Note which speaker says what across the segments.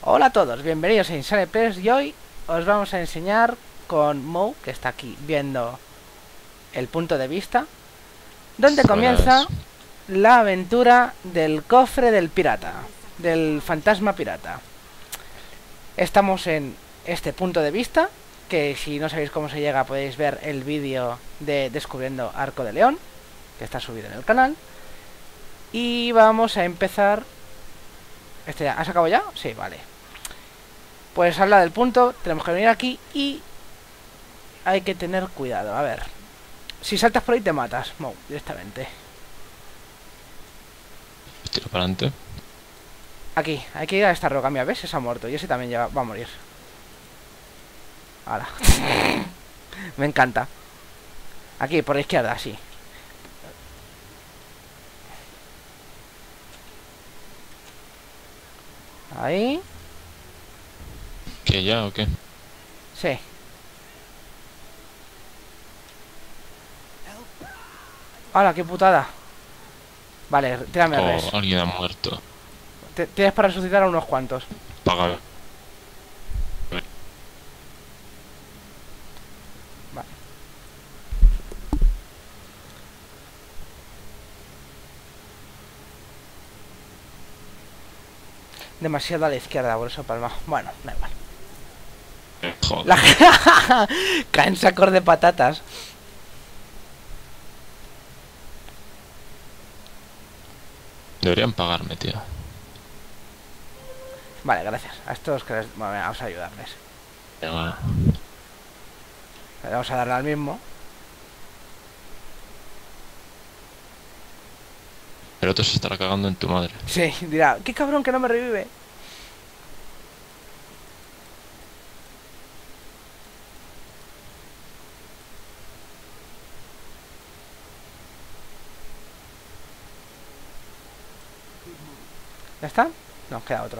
Speaker 1: Hola a todos, bienvenidos a Insane Players y hoy os vamos a enseñar con Mo, que está aquí viendo el punto de vista, donde comienza
Speaker 2: Buenas.
Speaker 1: la aventura del cofre del pirata, del fantasma pirata. Estamos en este punto de vista, que si no sabéis cómo se llega podéis ver el vídeo de Descubriendo Arco de León, que está subido en el canal. Y vamos a empezar... ¿Has acabado ya? Sí, vale. Pues habla del punto, tenemos que venir aquí y hay que tener cuidado. A ver, si saltas por ahí te matas, Mo, directamente.
Speaker 2: Tiro para adelante.
Speaker 1: Aquí, hay que ir a esta roca, mira, ¿ves? Ese ha muerto y ese también va a morir. Ahora. Me encanta. Aquí, por la izquierda, sí. Ahí.
Speaker 2: ¿Qué ya o qué?
Speaker 1: Sí. ¡Hala, qué putada! Vale, tírame
Speaker 2: Oh,
Speaker 1: res.
Speaker 2: alguien ha muerto.
Speaker 1: Tienes para resucitar a unos cuantos.
Speaker 2: Paga.
Speaker 1: Vale. Demasiado a la izquierda, por eso palma. Bueno, da igual.
Speaker 2: Joder.
Speaker 1: La... Caen sacos de patatas.
Speaker 2: Deberían pagarme, tío.
Speaker 1: Vale, gracias. A estos que les... Bueno, vamos a ayudarles.
Speaker 2: Venga.
Speaker 1: Vamos a darle al mismo.
Speaker 2: El otro se estará cagando en tu madre.
Speaker 1: Sí, dirá, qué cabrón que no me revive. ¿Ya está? Nos queda otro.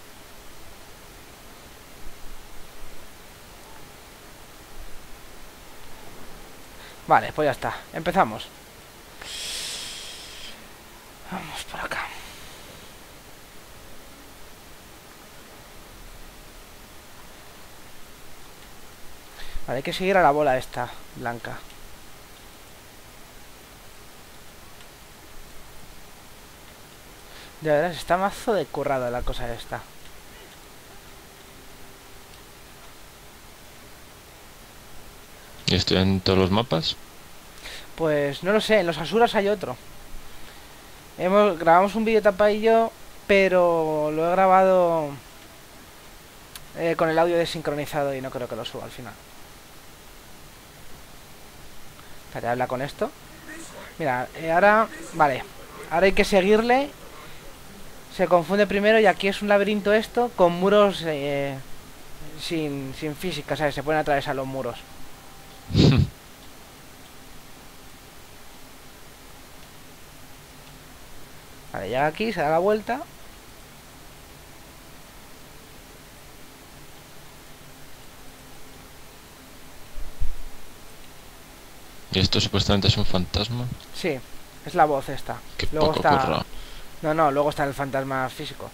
Speaker 1: Vale, pues ya está. Empezamos. Vamos por acá. Vale, hay que seguir a la bola esta, blanca. De verdad, está mazo de currado la cosa esta.
Speaker 2: ¿Y estoy en todos los mapas?
Speaker 1: Pues no lo sé, en los Asuras hay otro. Grabamos un vídeo tapa y yo, pero lo he grabado con el audio desincronizado y no creo que lo suba al final. Espera, habla con esto. Mira, ahora... Vale, ahora hay que seguirle. Se confunde primero y aquí es un laberinto esto con muros sin física, ¿sabes? Se pueden atravesar los muros. Vale, llega aquí, se da la vuelta.
Speaker 2: ¿Y esto supuestamente es un fantasma?
Speaker 1: Sí, es la voz esta.
Speaker 2: Qué
Speaker 1: Luego
Speaker 2: poco
Speaker 1: está...
Speaker 2: currado.
Speaker 1: No, no, luego está el fantasma físico.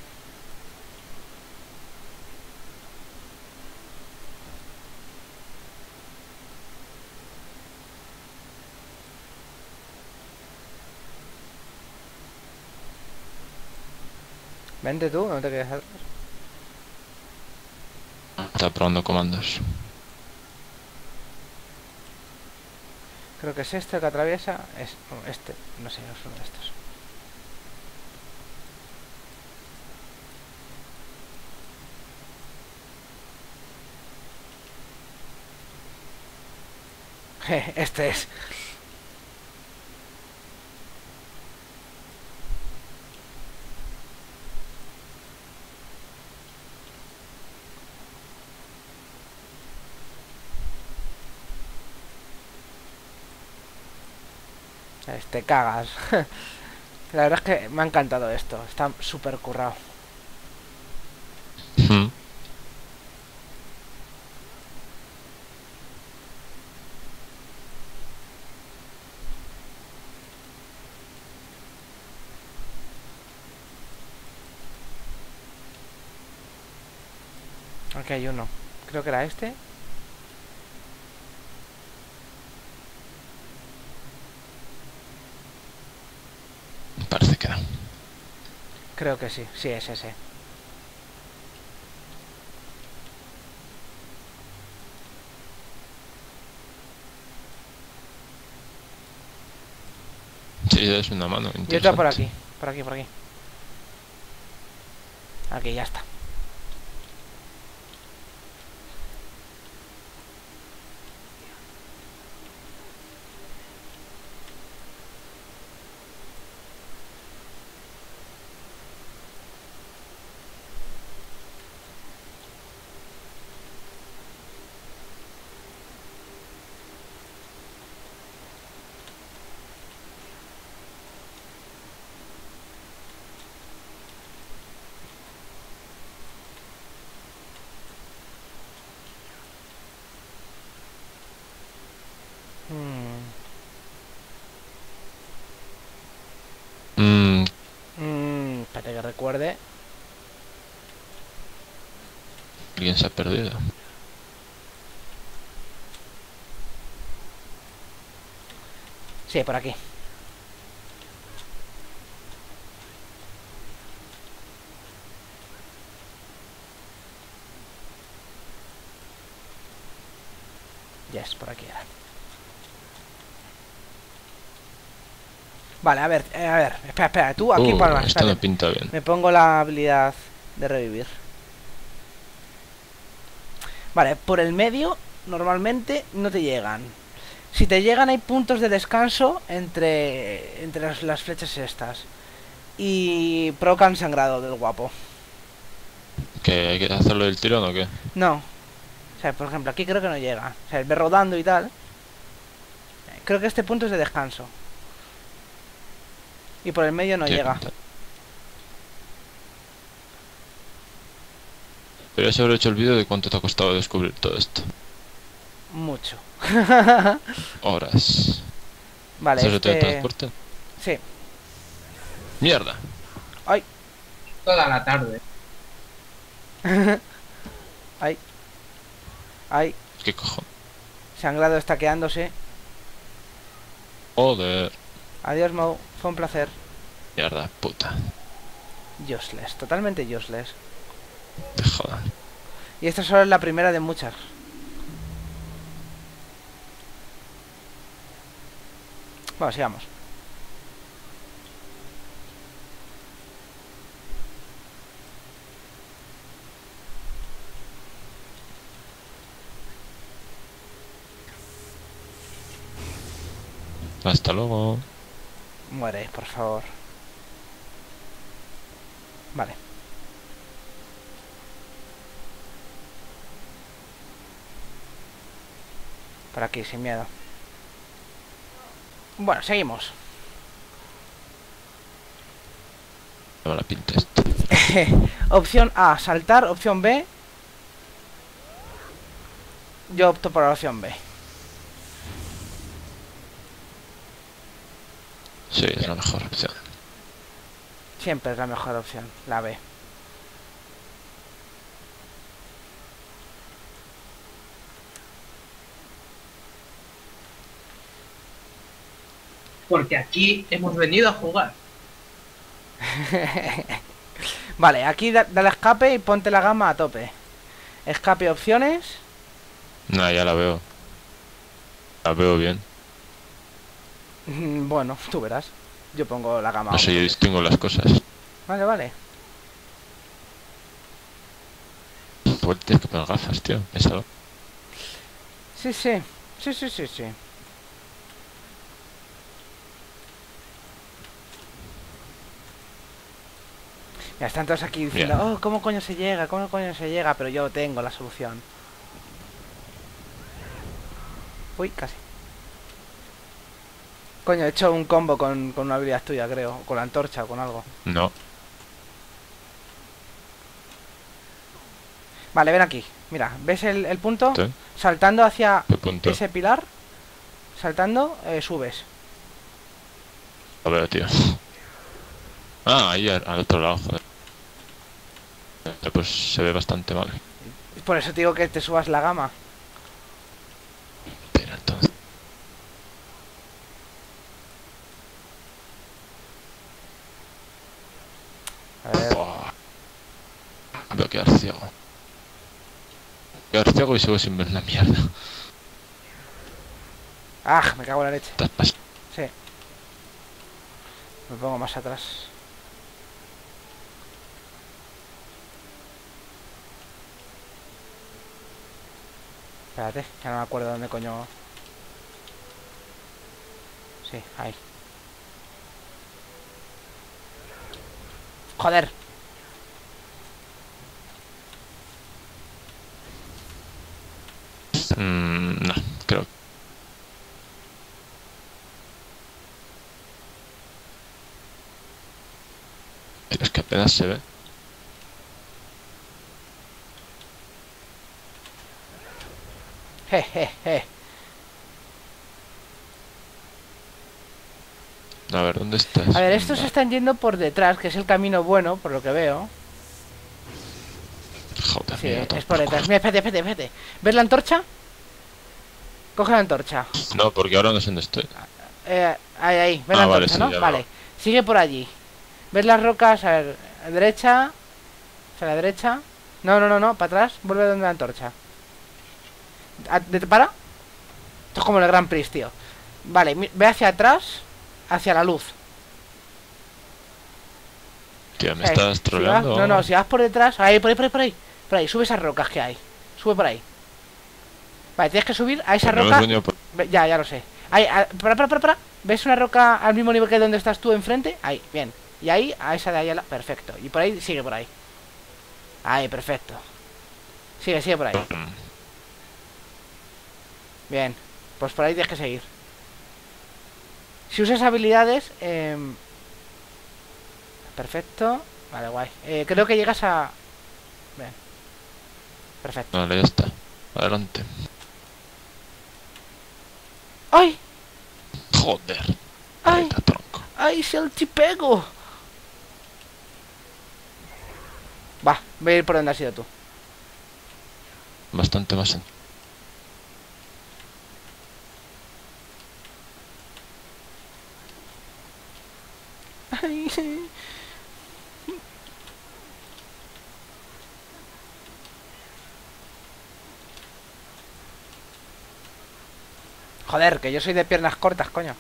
Speaker 1: Vente tú, no te quedes atrás.
Speaker 2: Está probando comandos.
Speaker 1: Creo que es este el que atraviesa. Es este, no sé, es uno de estos. Este es. Te cagas. La verdad es que me ha encantado esto. Está súper currado. Aquí hay uno. Creo que era este.
Speaker 2: Parece que no.
Speaker 1: Creo que sí. Sí, es ese.
Speaker 2: Sí, es una mano.
Speaker 1: Y otra por
Speaker 2: Interesante.
Speaker 1: aquí. Por aquí, por aquí. Aquí, ya está. Mm.
Speaker 2: Mmm,
Speaker 1: Espérate que recuerde.
Speaker 2: alguien se ha perdido.
Speaker 1: Sí, por aquí. Yes, por aquí era. Vale, a ver, espera, espera, tú aquí palmas,
Speaker 2: Esto no
Speaker 1: espérate.
Speaker 2: pinta bien.
Speaker 1: Me pongo la habilidad de revivir. Vale, por el medio normalmente no te llegan. Si te llegan hay puntos de descanso entre las flechas estas. Y procan sangrado del guapo.
Speaker 2: ¿Que hay que hacerlo del tirón o qué?
Speaker 1: No. O sea, por ejemplo, aquí creo que no llega. O sea, ve rodando y tal. Creo que este punto es de descanso. Y por el medio no
Speaker 2: Tiene
Speaker 1: llega.
Speaker 2: pinta. Pero ya se habrá hecho el vídeo de cuánto te ha costado descubrir todo esto.
Speaker 1: Mucho.
Speaker 2: Horas.
Speaker 1: Vale,
Speaker 2: ¿Haces el
Speaker 1: este...
Speaker 2: teletransporte?
Speaker 1: Sí.
Speaker 2: ¡Mierda!
Speaker 1: ¡Ay!
Speaker 3: Toda la tarde.
Speaker 1: ¡Ay! ¡Ay!
Speaker 2: ¿Qué cojo?
Speaker 1: Sangrado estaqueándose.
Speaker 2: Joder.
Speaker 1: Adiós, Mo. Fue un placer.
Speaker 2: Mierda, puta.
Speaker 1: Useless. Totalmente useless.
Speaker 2: Te jodan.
Speaker 1: Y esta solo es la primera de muchas. Bueno, sigamos.
Speaker 2: Hasta luego.
Speaker 1: Muere, por favor. Vale. Por aquí, sin miedo. Bueno, seguimos.
Speaker 2: No me la pinta esto.
Speaker 1: Opción A, saltar. Opción B. Yo opto por la opción B.
Speaker 2: Sí, es la mejor opción.
Speaker 1: Siempre es la mejor opción, la B.
Speaker 3: Porque aquí hemos venido a jugar.
Speaker 1: Vale, aquí dale escape y ponte la gama a tope. Escape opciones.
Speaker 2: Nah, ya la veo. La veo bien.
Speaker 1: Bueno, tú verás. Yo pongo la gama.
Speaker 2: No sé, yo distingo las cosas.
Speaker 1: Vale, vale.
Speaker 2: Pues tienes que poner gafas, tío. Eso.
Speaker 1: Sí, sí. Sí, sí, sí, sí. Ya están todos aquí diciendo,
Speaker 2: Bien.
Speaker 1: oh, ¿cómo coño se llega? ¿Cómo coño se llega? Pero yo tengo la solución. Uy, casi. Coño, he hecho un combo con una habilidad tuya, creo. Con la antorcha o con algo.
Speaker 2: No.
Speaker 1: Vale, ven aquí. Mira, ¿ves el punto?
Speaker 2: ¿Sí?
Speaker 1: Saltando hacia
Speaker 2: ¿Qué punto?
Speaker 1: ese pilar. Saltando, subes.
Speaker 2: A ver, tío. Ah, ahí al otro lado, joder. Pues se ve bastante mal.
Speaker 1: Por eso te digo que te subas la gama.
Speaker 2: Pero entonces...
Speaker 1: A ver.
Speaker 2: Buah. Voy a quedar ciego. Quedar ciego y sigo sin ver la mierda.
Speaker 1: ¡Ah! Me cago en la leche.
Speaker 2: Estás pas-
Speaker 1: Sí. Me pongo más atrás. Espérate, ya no me acuerdo dónde coño. Sí, ahí. Joder.
Speaker 2: No, creo. Pero es que apenas se ve.
Speaker 1: Jejeje.
Speaker 2: A ver, ¿dónde estás?
Speaker 1: A ver, estos se
Speaker 2: Vale.
Speaker 1: están yendo por detrás, que es el camino bueno, por lo que veo.
Speaker 2: Joder,
Speaker 1: Sí,
Speaker 2: mira,
Speaker 1: es por detrás. Mira, espérate. ¿Ves la antorcha? Coge la antorcha.
Speaker 2: No, porque ahora no sé dónde estoy.
Speaker 1: Ahí. ¿Ves
Speaker 2: Ah,
Speaker 1: la
Speaker 2: vale,
Speaker 1: antorcha,
Speaker 2: sí,
Speaker 1: no?
Speaker 2: ya lo
Speaker 1: Vale.
Speaker 2: veo.
Speaker 1: Sigue por allí. ¿Ves las rocas? A ver, a la derecha. Hacia la derecha. No, para atrás. Vuelve donde la antorcha. ¿Para? Esto es como el Gran Prix, tío. Vale, ve hacia atrás. Hacia la luz.
Speaker 2: Tío, ¿me
Speaker 1: Si
Speaker 2: estás
Speaker 1: vas-
Speaker 2: troleando?
Speaker 1: No, si vas por detrás. Ahí, por ahí. Por ahí, sube esas rocas que hay. Sube por ahí. Vale, tienes que subir a esa
Speaker 2: Pues no hemos
Speaker 1: roca.
Speaker 2: venido por...
Speaker 1: Ya lo sé. Ahí, para. ¿Ves una roca al mismo nivel que donde estás tú enfrente? Ahí, bien. Y ahí, a esa de ahí, perfecto. Y por ahí, sigue por ahí. Ahí, perfecto. Sigue por ahí. Bien. Pues por ahí tienes que seguir. Si usas habilidades, perfecto. Vale, guay. Creo que llegas a... Bien. Perfecto.
Speaker 2: Vale, ya está. Adelante.
Speaker 1: ¡Ay!
Speaker 2: Joder.
Speaker 1: ¡Ay!
Speaker 2: Vete a tronco.
Speaker 1: ¡Ay, si el pego! Va, voy a ir por donde has ido tú.
Speaker 2: Bastante más...
Speaker 1: Ay, sí. Joder, que yo soy de piernas cortas, coño.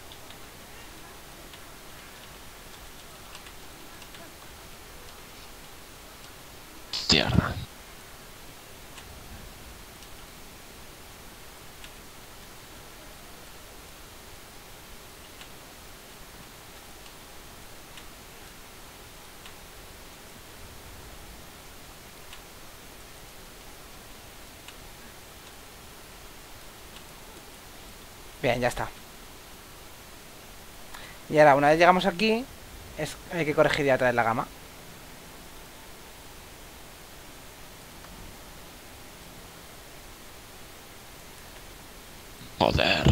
Speaker 2: Tierra.
Speaker 1: Bien, ya está. Y ahora, una vez llegamos aquí, hay que corregir y atraer la gama.
Speaker 2: Joder.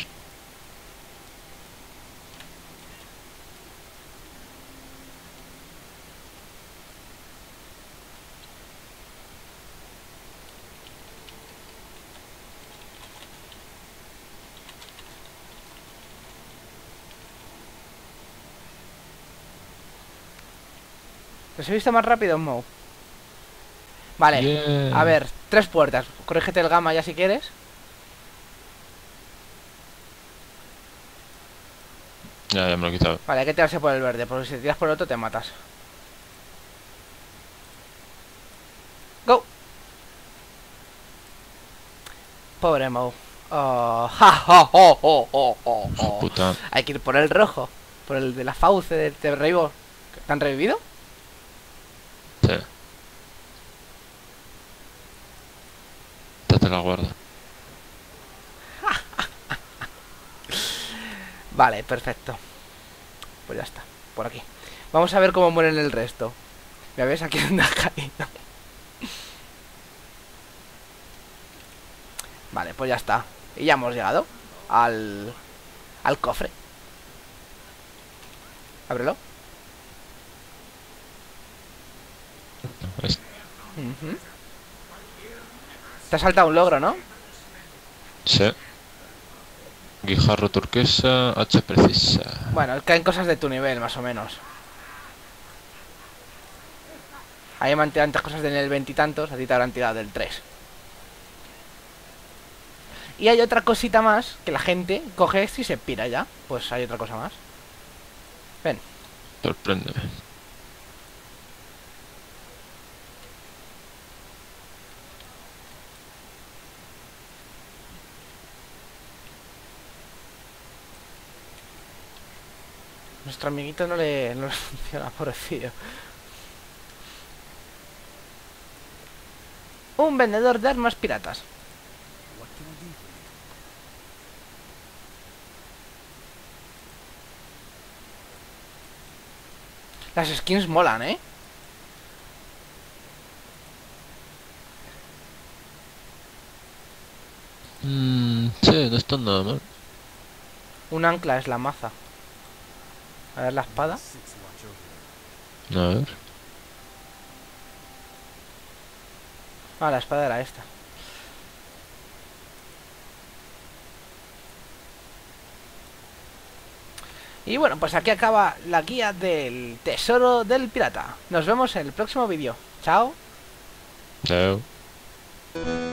Speaker 1: ¿Los he visto más rápido, Mo? Vale,
Speaker 2: Bien.
Speaker 1: a ver, 3 puertas. Corrígete el gama ya si quieres.
Speaker 2: Ya me lo he quitado.
Speaker 1: Vale, hay que tirarse por el verde, porque si te tiras por el otro te matas. Go. Pobre Mo. Oh, ja, ja, oh.
Speaker 2: Puta.
Speaker 1: Hay que ir por el rojo. Por el de la fauce de te revivo. ¿Te han revivido?
Speaker 2: Sí. Te la guardo.
Speaker 1: Vale, perfecto. Pues ya está, por aquí. Vamos a ver cómo mueren el resto. ¿Ya ves aquí donde ha caído? Vale, pues ya está. Y ya hemos llegado al cofre. Ábrelo.
Speaker 2: Es-
Speaker 1: Ujú. Te ha saltado un logro, ¿no?
Speaker 2: Sí. Guijarro turquesa, hacha precisa.
Speaker 1: Bueno, caen cosas de tu nivel, más o menos. Ahí me han tirado antes cosas del nivel 20 y tantos, a ti te habrán tirado del 3. Y hay otra cosita más que la gente coge esto y se pira ya. Pues hay otra cosa más. Ven.
Speaker 2: Sorpréndeme.
Speaker 1: Nuestro amiguito no le funciona, pobrecillo. Un vendedor de armas piratas. Las skins molan, ¿eh?
Speaker 2: Sí, no está nada mal.
Speaker 1: Un ancla es la maza. A ver la espada.
Speaker 2: A ver.
Speaker 1: Ah, la espada era esta. Y bueno, pues aquí acaba la guía del tesoro del pirata. Nos vemos en el próximo vídeo. Chao.
Speaker 2: Chao.